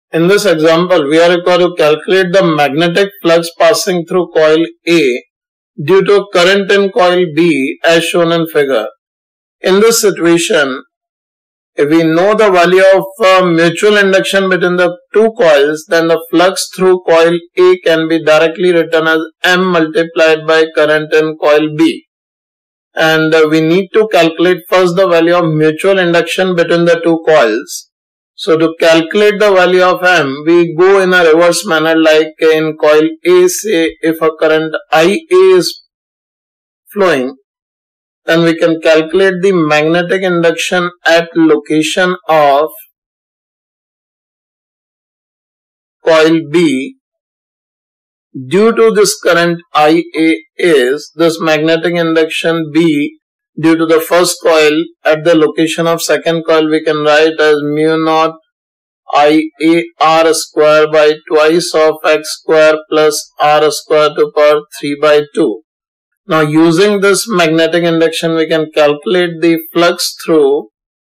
In this example, we are required to calculate the magnetic flux passing through coil A due to current in coil B as shown in figure. In this situation, if we know the value of mutual induction between the two coils, then the flux through coil A can be directly written as M multiplied by current in coil B. And we need to calculate first the value of mutual induction between the two coils. So to calculate the value of M, we go in a reverse manner, like in coil A, say if a current IA is flowing, then we can calculate the magnetic induction at location of coil B. Due to this current IA is this magnetic induction B due to the first coil at the location of second coil, we can write as mu naught IA R square by twice of X square plus R square to power 3 by 2. Now using this magnetic induction, we can calculate the flux through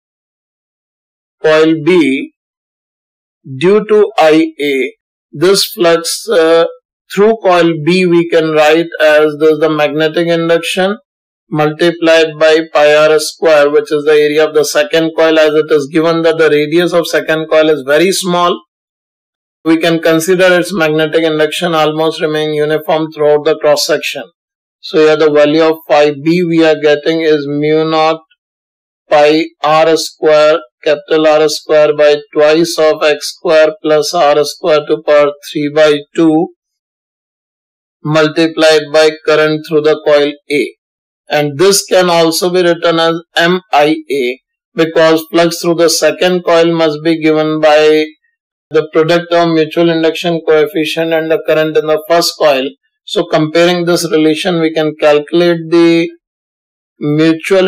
coil B due to IA. This flux through coil B we can write as this the magnetic induction multiplied by pi r square, which is the area of the second coil, as it is given that the radius of second coil is very small. We can consider its magnetic induction almost remain uniform throughout the cross section. So here the value of phi B we are getting is mu naught pi r square, capital R square by twice of X square plus R square to power 3 by 2 multiplied by current through the coil A. And this can also be written as MIA, because flux through the second coil must be given by the product of mutual induction coefficient and the current in the first coil. So comparing this relation, we can calculate the mutual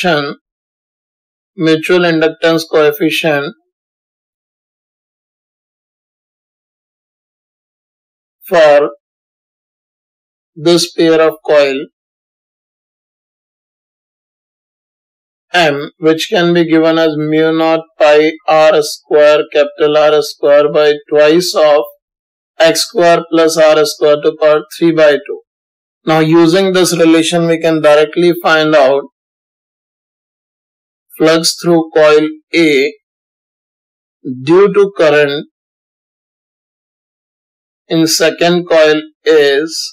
inductance coefficient for this pair of coil M, which can be given as mu naught pi R square, capital R square by twice of X square plus R square to power 3 by 2. Now using this relation, we can directly find out flux through coil A due to current in second coil is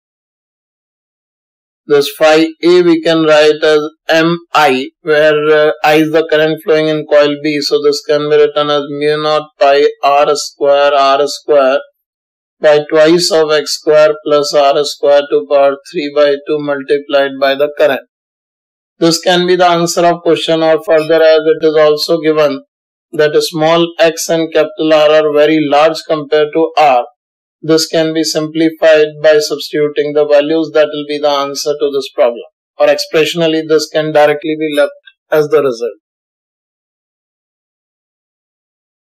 this phi A we can write as Mi, where I is the current flowing in coil B. So this can be written as mu naught pi R square by twice of X square plus R square to power 3 by 2 multiplied by the current. This can be the answer of question, or further, as it is also given that a small x and capital R are very large compared to R. This can be simplified by substituting the values. That will be the answer to this problem, or expressionally this can directly be left as the result.